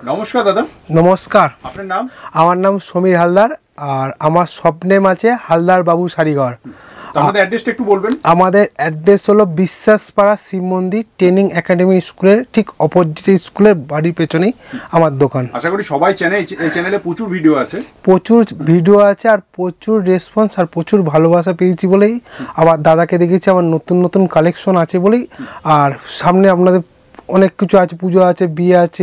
নমস্কার দাদা। নমস্কার। আপনার নাম? আমার নাম সমীর হালদার আর আমার স্বপ্নেম আছে হালদার বাবু শাড়ি ঘর। আমাদের অ্যাড্রেসটা একটু বলবেন। আমাদের অ্যাড্রেস হলো বিশ্বাসপাড়া শিব মন্দির ট্রেনিং একাডেমি স্কুলের ঠিক অপোজিট স্কুলের বাড়ির পেছনেই আমার দোকান। আশা করি সবাই চ্যানেলে প্রচুর ভিডিও আছে, প্রচুর ভিডিও আছে আর প্রচুর রেসপন্স আর প্রচুর ভালোবাসা পেয়েছি বলেই আবার দাদাকে দেখেছি আমার নতুন নতুন কালেকশন আছে বলেই। আর সামনে আপনাদের অনেক কিছু আছে, পুজো আছে, বিয়ে আছে,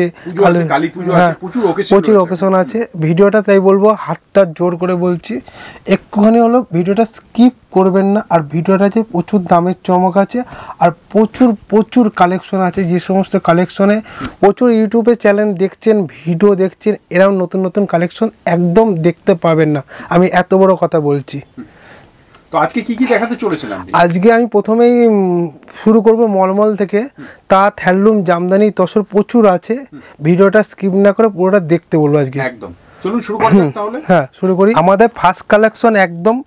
প্রচুর অকেশন আছে। ভিডিওটা তাই বলবো হাতটা জোর করে বলছি একটুখানি হলো ভিডিওটা স্কিপ করবেন না। আর ভিডিওটা যে প্রচুর দামের চমক আছে আর প্রচুর কালেকশন আছে, যে সমস্ত কালেকশনে প্রচুর ইউটিউবে চ্যানেল দেখছেন, ভিডিও দেখছেন, এরকম নতুন নতুন কালেকশন একদম দেখতে পাবেন না, আমি এত বড় কথা বলছি। তো আজকে কি কি দেখাতে চলেছিলাম? আজকে আমি প্রথমেই শুরু করব মলমল থেকে। তাঁত, হ্যান্ডলুম, জামদানি, তসর প্রচুর আছে। ভিডিওটা স্কিপ না করে পুরোটা দেখতে বলবো আজকে। একদম চলুন শুরু করি তাহলে। হ্যাঁ শুরু করি। আমাদের ফার্স্ট কালেকশন একদম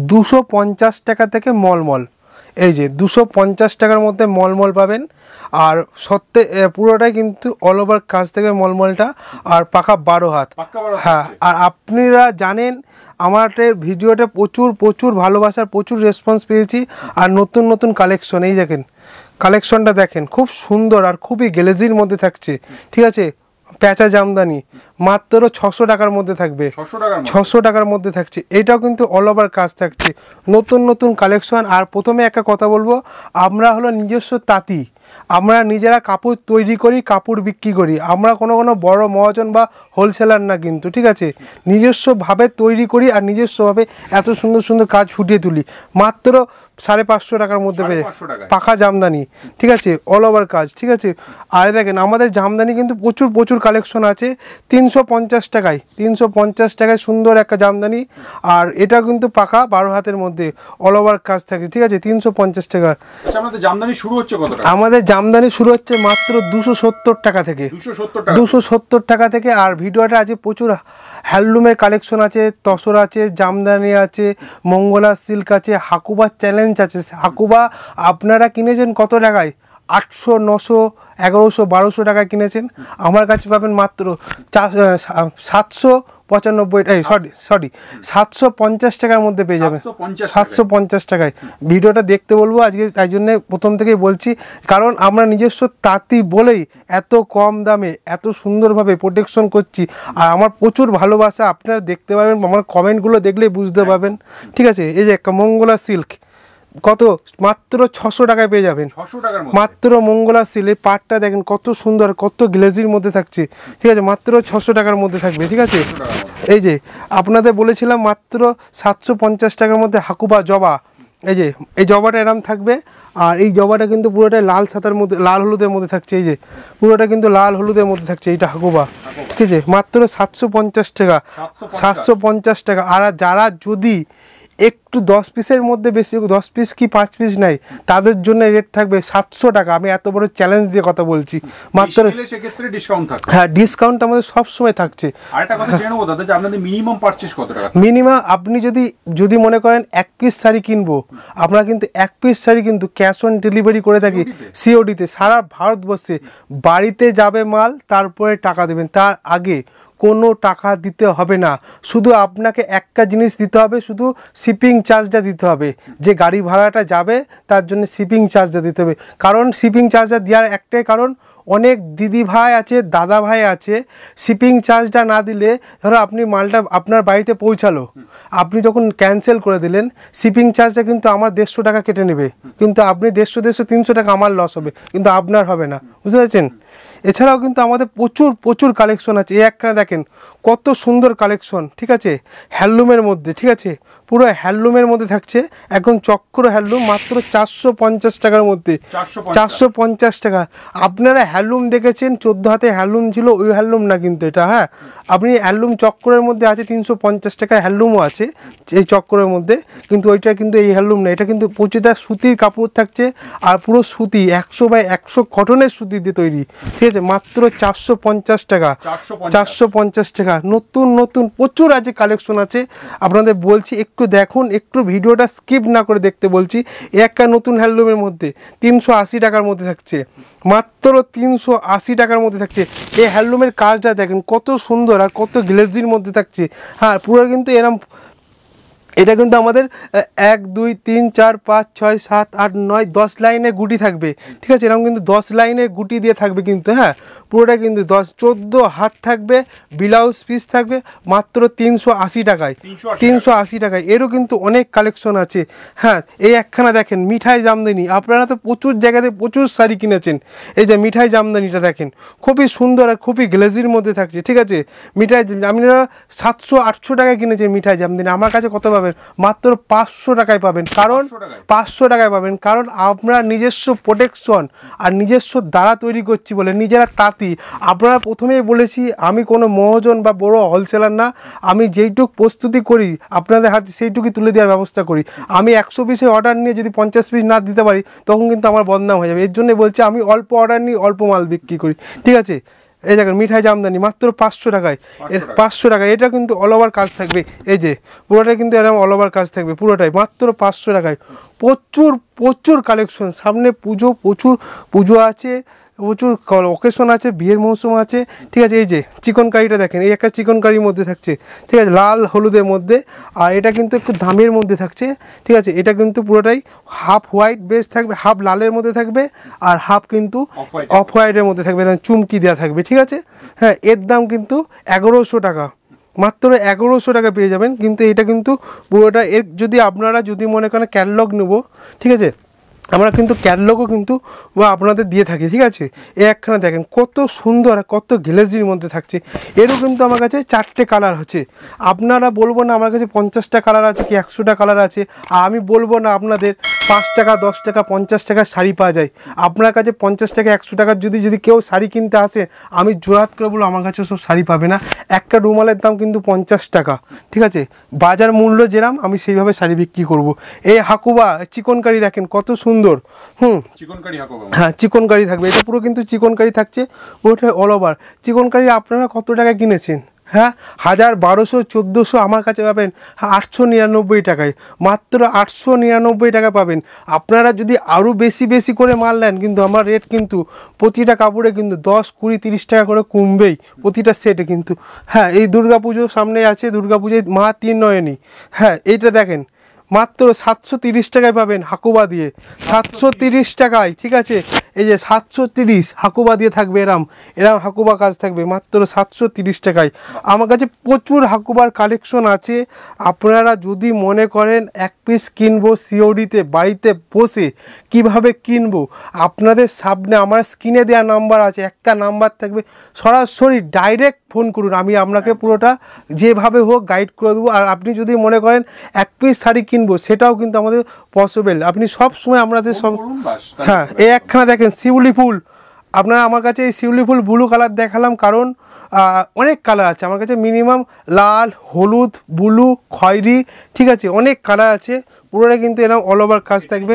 250 টাকা থেকে মলমল, এই যে 250 টাকার মধ্যে মলমল পাবেন। আর সত্যি পুরোটাই কিন্তু অল ওভার কাজ থেকে মলমলটা, আর পাকা 12 হাত। হ্যাঁ, আর আপনারা জানেন আমার ভিডিওতে প্রচুর ভালোবাসার প্রচুর রেসপন্স পেয়েছি। আর নতুন নতুন কালেকশন, এই দেখেন কালেকশনটা দেখেন, খুব সুন্দর আর খুবই গ্লেজির মধ্যে থাকছে। ঠিক আছে, প্যাঁচা জামদানি মাত্র 600 টাকার মধ্যে থাকবে, 600 টাকার মধ্যে থাকছে। এটাও কিন্তু অল ওভার কাজ থাকছে, নতুন নতুন কালেকশন। আর প্রথমে একটা কথা বলবো, আমরা হলো নিজস্ব তাঁতি, আমরা নিজেরা কাপড় তৈরি করি, কাপড় বিক্রি করি। আমরা কোনো বড় মহাজন বা হোলসেলার না কিন্তু, ঠিক আছে, নিজস্বভাবে তৈরি করি আর নিজস্বভাবে এত সুন্দর সুন্দর কাজ ফুটিয়ে তুলি। মাত্র 550 টাকার মধ্যে পেয়ে পাখা জামদানি, ঠিক আছে, অল ওভার কাজ, ঠিক আছে। আর দেখেন আমাদের জামদানি কিন্তু প্রচুর কালেকশন আছে 350 টাকায়, 350 টাকায় সুন্দর একটা জামদানি। আর এটা কিন্তু পাখা 12 হাতের মধ্যে অল ওভার কাজ থাকে, ঠিক আছে, 350 টাকা। আমাদের জামদানি শুরু হচ্ছে কত টাকা? আমাদের জামদানি শুরু হচ্ছে মাত্র 270 টাকা থেকে, 270 টাকা থেকে। আর ভিডিওটা আছে প্রচুর হ্যান্ডলুমের কালেকশন আছে, তসর আছে, জামদানি আছে, মঙ্গলা সিল্ক আছে, হাকুবা চ্যালেঞ্জ আছে। হাকুবা আপনারা কিনেছেন কত টাকায়? 800, 900, 1100, 1200 টাকায় কিনেছেন। আমার কাছে পাবেন মাত্র 750 টাকার মধ্যে পেয়ে যাবেন, 750 টাকায়। ভিডিওটা দেখতে বলবো আজকে, তাই জন্যে প্রথম থেকেই বলছি, কারণ আমরা নিজস্ব তাঁতি বলেই এত কম দামে এত সুন্দরভাবে প্রোটেকশন করছি। আর আমার প্রচুর ভালোবাসা, আপনারা দেখতে পারবেন, আমার কমেন্টগুলো দেখলেই বুঝতে পারবেন, ঠিক আছে। এই যে একটা মঙ্গলা সিল্ক কত, মাত্র 600 টাকায় পেয়ে যাবেন, মাত্র মঙ্গলা সিল্ক। পাটটা দেখেন কত সুন্দর, কত গ্লেজির মধ্যে থাকছে, ঠিক আছে, মাত্র 600 টাকার মধ্যে থাকবে, ঠিক আছে। এই যে আপনাদের বলেছিলাম মাত্র 750 টাকার মধ্যে হাকুবা জবা, এই যে এই জবাটা এরম থাকবে। আর এই জবাটা কিন্তু পুরোটাই লাল সাদার মধ্যে, লাল হলুদের মধ্যে থাকছে, এই যে পুরোটা কিন্তু লাল হলুদের মধ্যে থাকছে, এইটা হাকুবা, ঠিক আছে, মাত্র 750 টাকা, 750 টাকা। আর যারা যদি একটু 10 পিসের মধ্যে বেশি, 10 পিস কি 5 পিস নাই, তাদের জন্য রেট থাকবে 700 টাকা। আমি এত বড় চ্যালেঞ্জ দিয়ে কথা বলছি, মাত্র সেক্ষেত্রে ডিসকাউন্ট থাকবে। হ্যাঁ, ডিসকাউন্ট আমাদের সব সময় থাকছে। আরেকটা কথা জেনে নেব দাদা, যে আপনাদের মিনিমাম পারচেজ কত টাকা? মিনিমাম আপনি যদি মনে করেন 1 পিস শাড়ি কিনবো, আমরা কিন্তু 1 পিস শাড়ি কিন্তু ক্যাশ অন ডেলিভারি করে থাকি, সিওডিতে, সারা ভারতবর্ষে। বাড়িতে যাবে মাল, তারপরে টাকা দেবেন, তার আগে কোনো টাকা দিতে হবে না। শুধু আপনাকে একটা জিনিস দিতে হবে, শুধু শিপিং চার্জটা দিতে হবে। যে গাড়ি ভাড়াটা যাবে তার জন্য শিপিং চার্জটা দিতে হবে। কারণ শিপিং চার্জটা দেওয়ার একটাই কারণ, অনেক দিদি ভাই আছে, দাদা ভাই আছে, শিপিং চার্জটা না দিলে, ধরো আপনি মালটা আপনার বাড়িতে পৌঁছালো, আপনি যখন ক্যান্সেল করে দিলেন, শিপিং চার্জটা কিন্তু আমার 150 টাকা কেটে নেবে, কিন্তু আপনি 150, 300 টাকা আমার লস হবে, কিন্তু আপনার হবে না, বুঝতে পারছেন। এছাড়াও কিন্তু আমাদের প্রচুর কালেকশন আছে। এই একখানে দেখেন কত সুন্দর কালেকশন, ঠিক আছে, হ্যান্ডলুমের মধ্যে, ঠিক আছে, পুরো হ্যান্ডলুমের মধ্যে থাকছে, এখন চক্র হ্যান্ডলুম, মাত্র 450 টাকার মধ্যে, 450 টাকা। আপনারা হ্যান্ডলুম দেখেছেন 14 হাতে হ্যান্ডলুম ছিল, ওই হ্যান্ডলুম না কিন্তু এটা। হ্যাঁ, আপনি হ্যান্ডলুম চক্রের মধ্যে আছে 350 টাকা, হ্যান্ডলুমও আছে এই চক্রের মধ্যে, কিন্তু ওইটা কিন্তু এই হ্যান্ডলুম না, এটা কিন্তু প্রচুরটা সুতির কাপড় থাকছে। আর পুরো সুতি 100 বাই 100 কটনের সুতি দিয়ে তৈরি, ঠিক আছে, মাত্র 450 টাকা, 450 টাকা। নতুন নতুন প্রচুর আছে কালেকশন আছে, আপনাদের বলছি একটু দেখুন, একটু ভিডিওটা স্কিপ না করে দেখতে বলছি। একটা নতুন হ্যান্ডলুমের মধ্যে 380 টাকার মধ্যে থাকছে, মাত্র 380 টাকার মধ্যে থাকছে। এই হ্যান্ডলুমের কাজটা দেখেন কত সুন্দর আর কত গ্লেজির মধ্যে থাকছে। হ্যাঁ, পুরো কিন্তু এরম, এটা কিন্তু আমাদের 1 2 3 4 5 6 7 8 9 10 লাইনে গুটি থাকবে, ঠিক আছে। এরকম কিন্তু 10 লাইনে গুটি দিয়ে থাকবে কিন্তু, হ্যাঁ পুরোটা কিন্তু 14 হাত থাকবে, ব্লাউজ পিস থাকবে, মাত্র 380 টাকায়, 380 টাকায়। এরও কিন্তু অনেক কালেকশন আছে। হ্যাঁ, এই একখানা দেখেন মিঠাই জামদানি, আপনারা তো প্রচুর জায়গাতে প্রচুর শাড়ি কিনেছেন, এই যে মিঠাই জামদানিটা দেখেন খুবই সুন্দর আর খুবই গ্লেজির মধ্যে থাকছে, ঠিক আছে। মিঠাই আপনারা 700-800 টাকায় কিনেছেন মিঠাই জামদানি, আমার কাছে কত পাবেন? মাত্র 500 টাকায় পাবেন। কারণ 500 টাকায় পাবেন, কারণ আমরা নিজস্ব প্রোটেকশন আর নিজস্ব দ্বারা তৈরি করছি বলে, নিজেরা তাঁতি। আপনারা প্রথমেই বলেছি আমি কোনো মহাজন বা বড় হোলসেলার না, আমি যেইটুক প্রস্তুতি করি আপনাদের হাতে সেইটুকুই তুলে দেওয়ার ব্যবস্থা করি। আমি 100 পিসের অর্ডার নিয়ে যদি 50 পিস না দিতে পারি তখন কিন্তু আমার বদনাম হয়ে যাবে। এর জন্যই বলছি আমি অল্প অর্ডার নিই, অল্প মাল বিক্রি করি, ঠিক আছে। এই দেখেন মিঠাই জামদানি মাত্র 500 টাকায়, 500 টাকায়। এটা কিন্তু অল ওভার কাজ থাকবে, এই যে পুরোটাই কিন্তু এরকম অল ওভার কাজ থাকবে পুরোটাই, মাত্র 500 টাকায়। প্রচুর প্রচুর কালেকশন, সামনে পুজো, প্রচুর পুজো আছে, প্রচুর অকেশন আছে, বিয়ের মৌসুম আছে, ঠিক আছে। এই যে চিকনকারিটা দেখেন, এই একটা চিকনকারির মধ্যে থাকছে, ঠিক আছে, লাল হলুদের মধ্যে। আর এটা কিন্তু একটু দামের মধ্যে থাকছে, ঠিক আছে। এটা কিন্তু পুরোটাই হাফ হোয়াইট বেস থাকবে, হাফ লালের মধ্যে থাকবে, আর হাফ কিন্তু অফ হোয়াইটের মধ্যে থাকবে, চুমকি দেওয়া থাকবে, ঠিক আছে। হ্যাঁ, এর দাম কিন্তু 1100 টাকা, মাত্র 1100 টাকা পেয়ে যাবেন। কিন্তু এটা কিন্তু পুরোটা, এর যদি আপনারা যদি মনে করেন ক্যাটালগ নেবো, ঠিক আছে, আমরা কিন্তু ক্যাটালগও কিন্তু আপনাদের দিয়ে থাকি, ঠিক আছে। এই একখানা দেখেন কত সুন্দর আর কত গ্লেজির মধ্যে থাকছে। এরও কিন্তু আমার কাছে 4টে কালার আছে। আপনারা বলবো না আমার কাছে 50টা কালার আছে কি 100টা কালার আছে, আর আমি বলবো না আপনাদের 5 টাকা 10 টাকা 50 টাকার শাড়ি পাওয়া যায়। আপনার কাছে 50 টাকা 100 টাকার যদি কেউ শাড়ি কিনতে আসে, আমি জোরাত করে বলবো আমার কাছে সব শাড়ি পাবে না। একটা রুমালের দাম কিন্তু 50 টাকা, ঠিক আছে। বাজার মূল্য যেরাম আমি সেইভাবে শাড়ি বিক্রি করব। এই হাকুবা চিকনকারি দেখেন কত সুন্দর, চিকনকারি হাকুবা, হ্যাঁ চিকনকারি থাকবে। এটা পুরো কিন্তু চিকনকারি থাকছে, পুরোটা অল ওভার চিকনকারি। আপনারা কত টাকা কিনেছেন? হ্যাঁ, 1000 1200 1400, আমার কাছে পাবেন 899 টাকায়, মাত্র 899 টাকা পাবেন। আপনারা যদি আরও বেশি বেশি করে মাল নেন, কিন্তু আমার রেট কিন্তু প্রতিটা কাপড়ে কিন্তু 10 20 30 টাকা করে কমবেই প্রতিটা সেটে কিন্তু। হ্যাঁ, এই দুর্গাপুজো সামনে আছে, দুর্গাপুজোয় মা 3 নয়নী। হ্যাঁ, এইটা দেখেন মাত্র 730 টাকায় পাবেন হাকুবা দিয়ে, 730 টাকায়, ঠিক আছে। এই যে 730 হাকুবা দিয়ে থাকবে, এরম হাকুবা কাজ থাকবে মাত্র 730 টাকায়। আমার কাছে প্রচুর হাকুবার কালেকশন আছে। আপনারা যদি মনে করেন এক পিস কিনবো সিওডিতে বাড়িতে বসে, কিভাবে কিনবো আপনাদের সামনে আমার স্ক্রিনে দেওয়া নাম্বার আছে, একটা নাম্বার থাকবে, সরাসরি ডাইরেক্ট ফোন করুন, আমি আপনাকে পুরোটা যেভাবে হোক গাইড করে দেবো। আর আপনি যদি মনে করেন এক পিস শাড়ি কিনবো, সেটাও কিন্তু আমাদের পসিবল। আপনি সব সময় আমাদের সব, হ্যাঁ এই একখানা দেখেন শিউলি ফুল, আপনারা আমার কাছে এই শিউলি ফুল ব্লু কালার দেখালাম, কারণ অনেক কালার আছে আমার কাছে, মিনিমাম লাল, হলুদ, ব্লু, খয়েরি, ঠিক আছে, অনেক কালার আছে। পুরোটা কিন্তু এরকম অল ওভার কাজ থাকবে,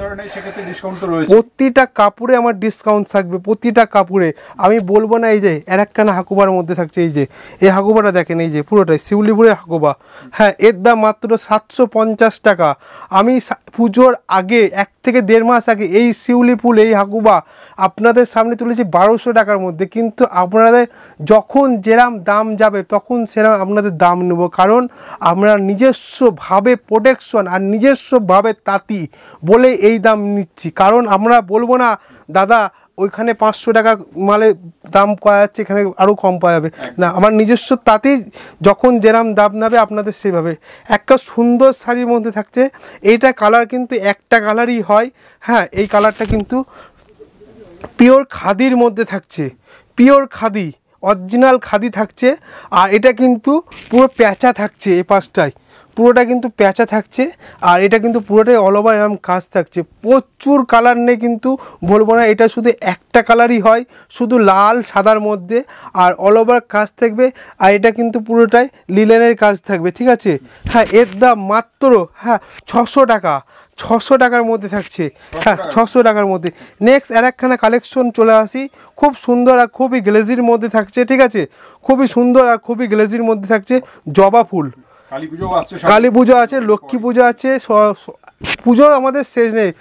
প্রতিটা কাপড়ে আমার ডিসকাউন্ট থাকবে, প্রতিটা কাপড়ে। আমি বলবো না এই যে এর একখানা হাকুবার মধ্যে থাকছে, এই যে এই হাকুবাটা দেখেন, এই যে পুরোটাই শিউলিপুরের হাকুবা। হ্যাঁ, এর দাম মাত্র 750 টাকা। আমি পুজোর আগে 1 থেকে 1.5 মাস আগে এই শিউলি ফুল এই হাকুবা আপনাদের সামনে তুলেছি 1200 টাকার মধ্যে। কিন্তু আপনাদের যখন যেরাম দাম যাবে তখন সেরাম আপনাদের দাম নেব, কারণ আমরা নিজস্বভাবে প্রোটেকশন আর নিজস্বভাবে তাঁতি বলে এই দাম নিচ্ছি। কারণ আমরা বলবো না দাদা ওইখানে 500 টাকা মালে দাম পাওয়া যাচ্ছে, এখানে আরও কম পাওয়া যাবে না, আমার নিজস্ব তাতেই যখন যেরাম দাম নেবে আপনাদের সেইভাবে। একটা সুন্দর শাড়ির মধ্যে থাকছে, এইটা কালার কিন্তু একটা কালারই হয়। হ্যাঁ, এই কালারটা কিন্তু পিওর খাদির মধ্যে থাকছে, পিওর খাদি, অরিজিনাল খাদি থাকছে। আর এটা কিন্তু পুরো প্যাঁচা থাকছে এই পাশটায়, পুরোটা কিন্তু প্যাঁচা থাকছে আর এটা কিন্তু পুরোটাই অল ওভার এরকম কাজ থাকছে। প্রচুর কালার নেই কিন্তু বলবো না, এটা শুধু একটা কালারই হয়, শুধু লাল সাদার মধ্যে, আর অল ওভার কাজ থাকবে। আর এটা কিন্তু পুরোটাই লিলেনের কাজ থাকবে, ঠিক আছে। হ্যাঁ, এর দাম মাত্র 600 টাকা, 600 টাকার মধ্যে থাকছে। 600 টাকার মধ্যে। নেক্সট আর একখানা কালেকশন চলে আসি, খুব সুন্দর আর খুবই গ্লেজির মধ্যে থাকছে, ঠিক আছে। খুবই সুন্দর আর খুবই গ্লেজির মধ্যে থাকছে জবা ফুল। কালী পুজো আছে, লক্ষ্মী পুজো আছে, পুজো আমাদের শেষ নেই।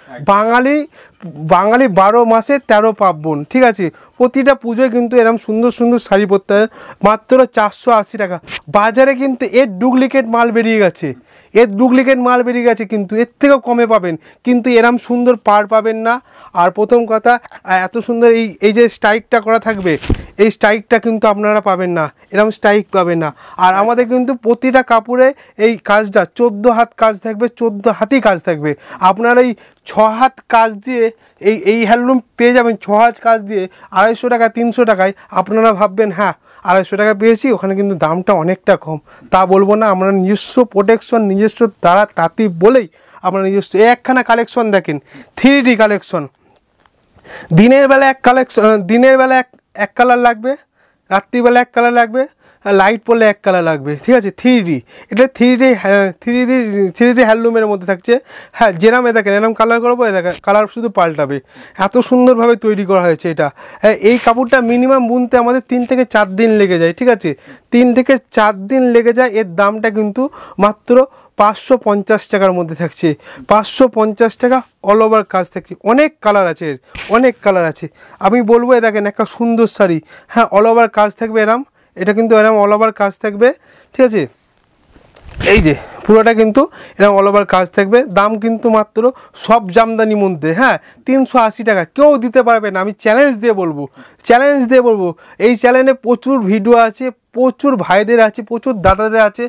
বাঙালি 12 মাসে 13 পার্বণ, ঠিক আছে। প্রতিটা পুজোয় কিন্তু এরকম সুন্দর সুন্দর শাড়ি পরতে হয়। মাত্র 480 টাকা। বাজারে কিন্তু এর ডুপ্লিকেট মাল বেরিয়ে গেছে, কিন্তু এর থেকেও কমে পাবেন, কিন্তু এরম সুন্দর পার পাবেন না। আর প্রথম কথা, এত সুন্দর এই যে স্ট্রাইকটা করা থাকবে, এই স্ট্রাইকটা কিন্তু আপনারা পাবেন না, এরম স্ট্রাইক পাবেন না। আর আমাদের কিন্তু প্রতিটা কাপড়ে এই কাজটা 14 হাত কাজ থাকবে, 14 হাতই কাজ থাকবে। আপনার এই 6 হাত কাজ দিয়ে এই হ্যান্ডলুম পেয়ে যাবেন। 6 হাত কাজ দিয়ে 250 টাকা 300 টাকায় আপনারা ভাববেন 250 টাকা পেয়েছি, ওখানে কিন্তু দামটা অনেকটা কম। তা বলবো না, আমরা নিজস্ব প্রোটেকশন, নিজস্ব দ্বারা তাঁতি বলেই আমরা নিজস্ব। একখানা কালেকশন দেখেন, 3D কালেকশন। দিনের বেলা এক কালার লাগবে, রাত্রিবেলা এক কালার লাগবে, লাইট পড়লে এক কালার লাগবে, ঠিক আছে। 3D, এটা 3D হ্যান্ডলুমের মধ্যে থাকছে। যেরাম দেখেন এরম কালার করবো, দেখেন কালার শুধু পাল্টাবে, এত সুন্দরভাবে তৈরি করা হয়েছে এটা। এই কাপড়টা মিনিমাম বুনতে আমাদের 3 থেকে 4 দিন লেগে যায়, ঠিক আছে। 3 থেকে 4 দিন লেগে যায়। এর দামটা কিন্তু মাত্র 550 টাকার মধ্যে থাকছে। 550 টাকা, অল ওভার কাজ থাকছে। অনেক কালার আছে, অনেক কালার আছে। আমি বলবো দেখেন একটা সুন্দর শাড়ি, অল ওভার কাজ থাকবে এরম, এটা কিন্তু এরম অল ওভার কাজ থাকবে, ঠিক আছে। এই যে পুরোটা কিন্তু এরকম অল ওভার কাজ থাকবে। দাম কিন্তু মাত্র সব জামদানি মধ্যে 380 টাকা। কেউ দিতে পারবে না, আমি চ্যালেঞ্জ দিয়ে বলবো। এই চ্যানেলে প্রচুর ভিডিও আছে, প্রচুর ভাইদের আছে, প্রচুর দাদাদের আছে।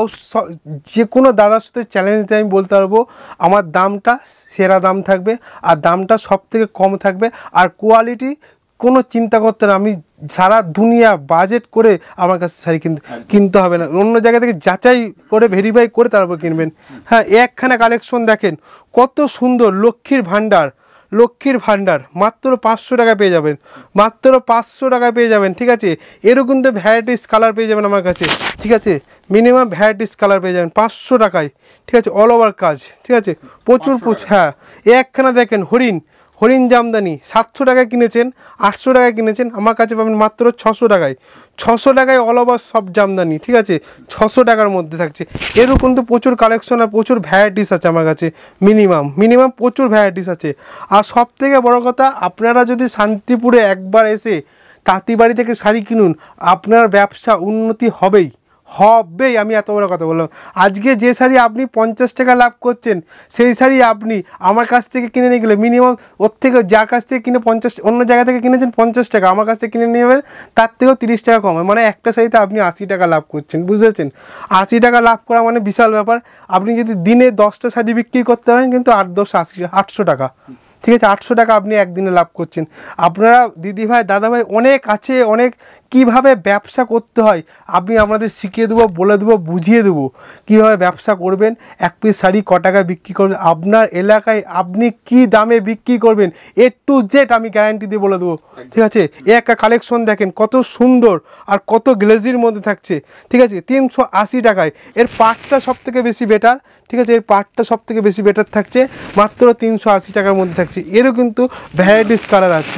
যে কোনো দাদার সাথে চ্যালেঞ্জ দিয়ে আমি বলতে পারবো আমার দামটা সেরা দাম থাকবে, আর দামটা সব থেকে কম থাকবে। আর কোয়ালিটি কোনো চিন্তা করতে না, আমি সারা দুনিয়া বাজেট করে আমার কাছে শাড়ি কিনতে হবে না, অন্য জায়গা থেকে যাচাই করে ভেরিফাই করে তারপর কিনবেন। একখানা কালেকশন দেখেন কত সুন্দর, লক্ষ্মীর ভাণ্ডার মাত্র 500 টাকা পেয়ে যাবেন, মাত্র 500 টাকা পেয়ে যাবেন, ঠিক আছে। এরও কিন্তু ভ্যারাইটিস কালার পেয়ে যাবেন আমার কাছে, ঠিক আছে। মিনিমাম ভ্যারাইটিস কালার পেয়ে যাবেন 500 টাকায়, ঠিক আছে। অল ওভার কাজ, ঠিক আছে। প্রচুর একখানা দেখেন হরিণ জামদানি 700 টাকায় কিনেছেন, 800 টাকায় কিনেছেন, আমার কাছে পাবেন মাত্র 600 টাকায়। 600 টাকায় অল ওভার সব জামদানি, ঠিক আছে। 600 টাকার মধ্যে থাকছে। এরও কিন্তু প্রচুর কালেকশন আর প্রচুর ভ্যারাইটিস আছে আমার কাছে, মিনিমাম প্রচুর ভ্যারাইটিস আছে। আর সব থেকে বড়ো কথা, আপনারা যদি শান্তিপুরে একবার এসে তাঁতিবাড়ি থেকে শাড়ি কিনুন, আপনার ব্যবসা উন্নতি হবেই। আমি এত বড় কথা বললাম। আজকে যে শাড়ি আপনি 50 টাকা লাভ করছেন, সেই শাড়ি আপনি আমার কাছ থেকে কিনে নিয়ে গেলে মিনিমাম ওর থেকে, যার কাছ থেকে কিনে 50, অন্য জায়গা থেকে কিনেছেন 50 টাকা, আমার কাছ থেকে কিনে নিয়ে যাবেন তার থেকেও 30 টাকা কম হয়। মানে একটা শাড়িতে আপনি 80 টাকা লাভ করছেন, বুঝেছেন। 80 টাকা লাভ করা মানে বিশাল ব্যাপার। আপনি যদি দিনে 10টা শাড়ি বিক্রি করতে পারেন, কিন্তু 8 টাকা, ঠিক আছে। 800 টাকা আপনি একদিনে লাভ করছেন। আপনারা দিদিভাই দাদাভাই অনেক আছে, অনেক কিভাবে ব্যবসা করতে হয় আমি আপনাদের শিখিয়ে দেবো, বলে দেবো, বুঝিয়ে দেবো কীভাবে ব্যবসা করবেন। এক পিস শাড়ি ক টাকায় বিক্রি করবেন, আপনার এলাকায় আপনি কি দামে বিক্রি করবেন, A to Z আমি গ্যারান্টি দিয়ে বলে দেবো, ঠিক আছে। একটা কালেকশন দেখেন কত সুন্দর আর কত গ্লেজির মধ্যে থাকছে, ঠিক আছে। 380 টাকায়। এর পার্টটা সব থেকে বেশি বেটার, ঠিক আছে। এর পার্টটা সব থেকে বেশি বেটার থাকছে, মাত্র 380 টাকার মধ্যে থাকছে। এরও কিন্তু ভ্যারাইটিস কালার আছে।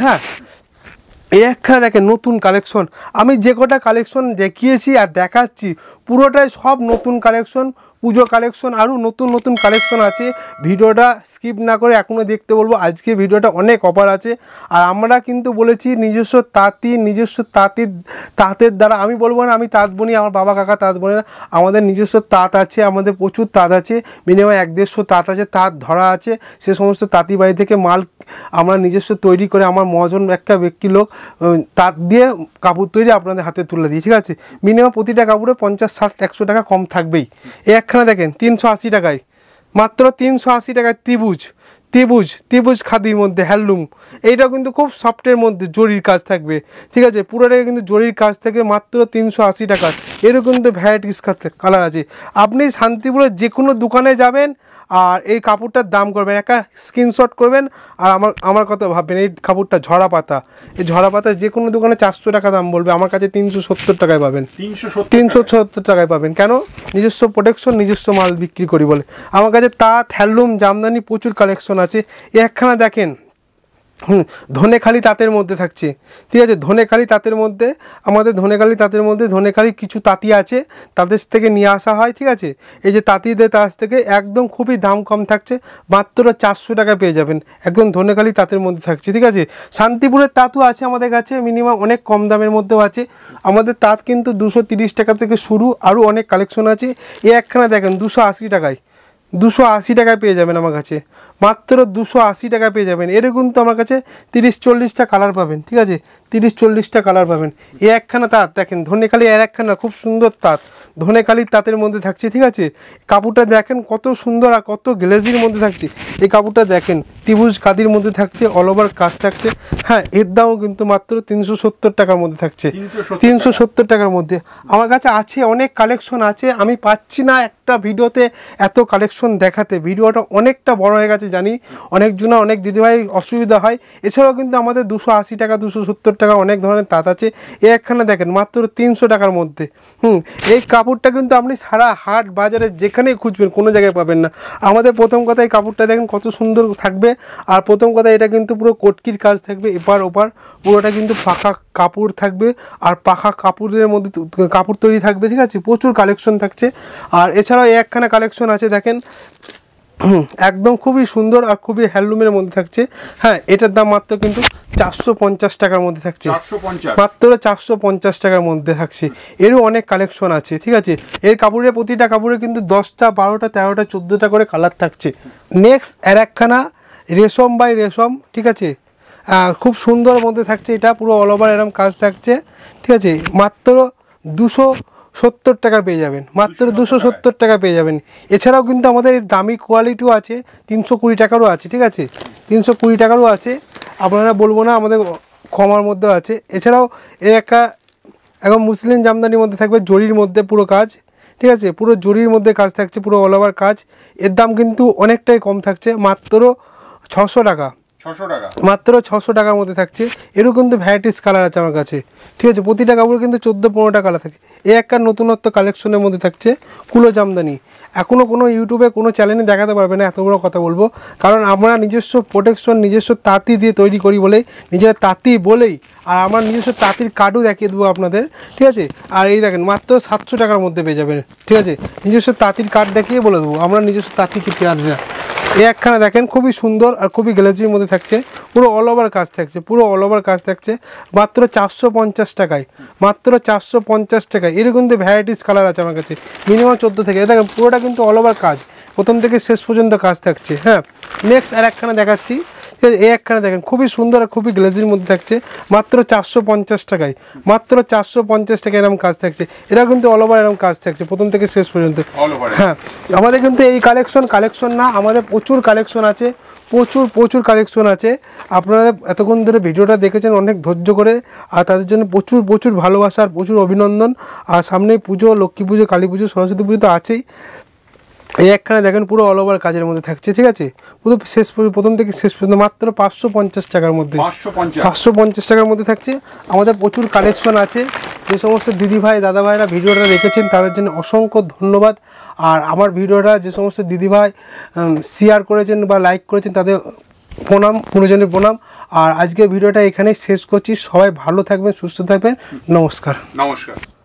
এই একখানা দেখেন নতুন কালেকশন। আমি যে কটা কালেকশন দেখিয়েছি আর দেখাচ্ছি পুরোটাই সব নতুন কালেকশন, পুজো কালেকশন। আরও নতুন কালেকশন আছে। ভিডিওটা স্কিপ না করে এখনও দেখতে বলবো। আজকে ভিডিওটা অনেক অফার আছে। আর আমরা কিন্তু বলেছি নিজস্ব তাঁতের দ্বারা, আমি বলবো না আমি তাঁত বনি, আমার বাবা কাকা তাঁত বনে না, আমাদের নিজস্ব তাঁত আছে, আমাদের প্রচুর তাঁত আছে, মিনিমাম 1-150 তাঁত আছে, তাঁত ধরা আছে। সে সমস্ত তাঁতি বাড়ি থেকে মাল আমরা নিজস্ব তৈরি করে, আমার মহাজন একটা ব্যক্তি লোক তাঁত দিয়ে কাপড় তৈরি আপনাদের হাতে তুলে দিই, ঠিক আছে। মিনিমাম প্রতিটা কাপড়ে 50, 60, 100 টাকা কম থাকবেই। একখানা দেখেন 380 টাকায়, মাত্র 380 টাকায় ত্রিভুজ খাদির মধ্যে হ্যান্ডলুম, এইটাও কিন্তু খুব সফটের মধ্যে জরির কাজ থাকবে, ঠিক আছে, পুরোটাই কিন্তু জরির কাজ থেকে মাত্র 380 টাকা। এরও কিন্তু ভ্যারাইটিস কালার আছে। আপনি শান্তিপুরের যে কোনো দোকানে যাবেন আর এই কাপড়টার দাম করবেন, একটা স্ক্রিনশট করবেন আর আমার কথা ভাববেন, এই কাপড়টা ঝরা পাতা, এই ঝরা পাতা যে কোনো দোকানে 400 টাকা দাম বলবে, আমার কাছে 370 টাকায় পাবেন, 370 টাকায় পাবেন। কেন? নিজস্ব প্রোটেকশন, নিজস্ব মাল বিক্রি করি বলে। আমার কাছে তাঁত, হ্যান্ডলুম, জামদানি প্রচুর কালেকশন আছে। একখানা দেখেন, ধনেখালি তাঁতের মধ্যে থাকছে, ঠিক আছে, ধনেখালি তাঁতের মধ্যে, আমাদের ধনেখালি কিছু তাঁতি আছে, তাদের থেকে নিয়ে আসা হয়, ঠিক আছে। এই যে তাঁতিদের কাছ থেকে একদম খুবই দাম কম থাকছে, মাত্র 400 টাকা পেয়ে যাবেন, একদম ধনেখালি তাঁতের মধ্যে থাকছে, ঠিক আছে। শান্তিপুরের তাঁতও আছে আমাদের কাছে, মিনিমাম অনেক কম দামের মধ্যেও আছে। আমাদের তাঁত কিন্তু 230 টাকা থেকে শুরু, আরও অনেক কালেকশন আছে। এই একখানা দেখেন 280 টাকায়, 280 টাকায় পেয়ে যাবেন আমার কাছে, মাত্র 280 টাকা পেয়ে যাবেন। এরও কিন্তু আমার কাছে 30-40টা কালার পাবেন, ঠিক আছে, 30-40টা কালার পাবেন। এই একখানা তাঁত দেখেন, ধনেখালি এর একখানা খুব সুন্দর তাঁত, ধনেখালির তাঁতের মধ্যে থাকছে, ঠিক আছে। কাপড়টা দেখেন কত সুন্দর আর কত গ্লেজির মধ্যে থাকছে। এই কাপড়টা দেখেন ত্রিভুজ খাদির মধ্যে থাকছে, অল ওভার কাজ থাকছে। হ্যাঁ, এর দামও কিন্তু মাত্র 370 টাকার মধ্যে থাকছে, 370 টাকার মধ্যে। আমার কাছে আছে অনেক কালেকশন আছে, আমি পাচ্ছি না একটা ভিডিওতে এত কালেকশন দেখাতে, ভিডিওটা অনেকটা বড় হয়ে গেছে জানি, অনেকজনা অনেক দিদিভাই অসুবিধা হয়। এছাড়াও কিন্তু আমাদের 280 টাকা 270 টাকা অনেক ধরনের তাঁত আছে। এই একখানা দেখেন মাত্র 300 টাকার মধ্যে। এই কাপড়টা কিন্তু আপনি সারা হাট বাজারে যেখানেই খুঁজবেন কোনো জায়গায় পাবেন না। আমাদের প্রথম কথা এই কাপড়টা দেখেন কত সুন্দর থাকবে, আর প্রথম কথা এটা কিন্তু পুরো কটকির কাজ থাকবে, এপার ওপার পুরোটা কিন্তু পাকা কাপড় থাকবে, আর পাকা কাপড়ের মধ্যে কাপড় তৈরি থাকবে, ঠিক আছে, প্রচুর কালেকশন থাকছে। আর এছাড়াও এই একখানা কালেকশন আছে দেখেন, একদম খুবই সুন্দর আর খুবই হ্যান্ডলুমের মধ্যে থাকছে। হ্যাঁ, এটার দাম মাত্র কিন্তু 450 টাকার মধ্যে থাকছে, মাত্র 450 টাকার মধ্যে থাকছে। এরও অনেক কালেকশন আছে, ঠিক আছে। এর কাপড়ের প্রতিটা কাপড়ে কিন্তু 10টা 12টা 13টা 14টা করে কালার থাকছে। নেক্সট আর একখানা রেশম বাই রেশম, ঠিক আছে, খুব সুন্দর মধ্যে থাকছে, এটা পুরো অল ওভার এরকম কাজ থাকছে, ঠিক আছে, মাত্র 270 টাকা পেয়ে যাবেন, মাত্র 270 টাকা পেয়ে যাবেন। এছাড়াও কিন্তু আমাদের দামি কোয়ালিটিও আছে, 320 টাকারও আছে, ঠিক আছে, 320 টাকারও আছে, আপনারা বলবো না, আমাদের কমার মধ্যেও আছে। এছাড়াও এই একদম মুসলিম জামদানির মধ্যে থাকবে, জরির মধ্যে পুরো কাজ, ঠিক আছে, পুরো জরির মধ্যে কাজ থাকছে, পুরো অল ওভার কাজ। এর দাম কিন্তু অনেকটাই কম থাকছে, মাত্র 600 টাকা, মাত্র 600 টাকার মধ্যে থাকছে। এরও কিন্তু ভ্যারাইটিস কালার আছে আমার কাছে, ঠিক আছে, প্রতিটা কাপড় কিন্তু 14-15টা কালার থাকে। এই একটা নতুনত্ব কালেকশনের মধ্যে থাকছে কুলো জামদানি। এখনও কোনো ইউটিউবে কোনো চ্যানেলে দেখাতে পারবে না, এত বড় কথা বলবো, কারণ আমরা নিজস্ব প্রোটেকশন, নিজস্ব তাঁতি দিয়ে তৈরি করি বলেই, নিজেরা তাঁতি বলেই, আর আমার নিজস্ব তাঁতির কার্ডও দেখিয়ে দেবো আপনাদের, ঠিক আছে। আর এই দেখেন মাত্র 700 টাকার মধ্যে পেয়ে যাবেন, ঠিক আছে, নিজস্ব তাঁতির কার্ড দেখিয়ে বলে দেবো, আমরা নিজস্ব তাঁতি কিনতে আসি না। এই একখানা দেখেন খুবই সুন্দর আর খুবই গ্লেজির মধ্যে থাকছে, পুরো অল ওভার কাজ থাকছে, পুরো অল ওভার কাজ থাকছে, মাত্র 450 টাকায়, মাত্র 450 টাকায়। এর কিন্তু ভ্যারাইটিস কালার আছে আমার কাছে, মিনিমাম 14 থেকে। দেখেন পুরোটা কিন্তু অল ওভার কাজ, প্রথম থেকে শেষ পর্যন্ত কাজ থাকছে। হ্যাঁ, নেক্সট আর একখানা দেখাচ্ছি, এই একখানা দেখেন খুবই সুন্দর আর খুবই গ্লেজির মধ্যে থাকছে, মাত্র 450 টাকায়, মাত্র 450 টাকা এরকম কাজ থাকছে। এটা কিন্তু অল ওভার এরকম কাজ থাকছে প্রথম থেকে শেষ পর্যন্ত। হ্যাঁ, আমাদের কিন্তু এই কালেকশন না, আমাদের প্রচুর কালেকশন আছে, প্রচুর কালেকশন আছে। আপনারা এতক্ষণ ধরে ভিডিওটা দেখেছেন অনেক ধৈর্য করে, আর তাদের জন্য প্রচুর ভালোবাসা আর প্রচুর অভিনন্দন। আর সামনে পুজো, লক্ষ্মী পুজো, কালী পুজো, সরস্বতী পুজো তো আছেই। এই একখানে দেখেন পুরো অল ওভার কাজের মধ্যে থাকছে, ঠিক আছে, পুরো প্রথম থেকে শেষ পর্যন্ত মাত্র 550 টাকার মধ্যে, 550 টাকার মধ্যে থাকছে। আমাদের প্রচুর কালেকশন আছে। যে সমস্ত দিদিভাই দাদাভাইরা ভিডিওটা দেখেছেন তাদের জন্য অসংখ্য ধন্যবাদ। আর আমার ভিডিওটা যে সমস্ত দিদিভাই শেয়ার করেছেন বা লাইক করেছেন তাদের প্রণাম, পুরোজনের প্রণাম। আর আজকে ভিডিওটা এখানেই শেষ করছি। সবাই ভালো থাকবেন, সুস্থ থাকবেন, নমস্কার।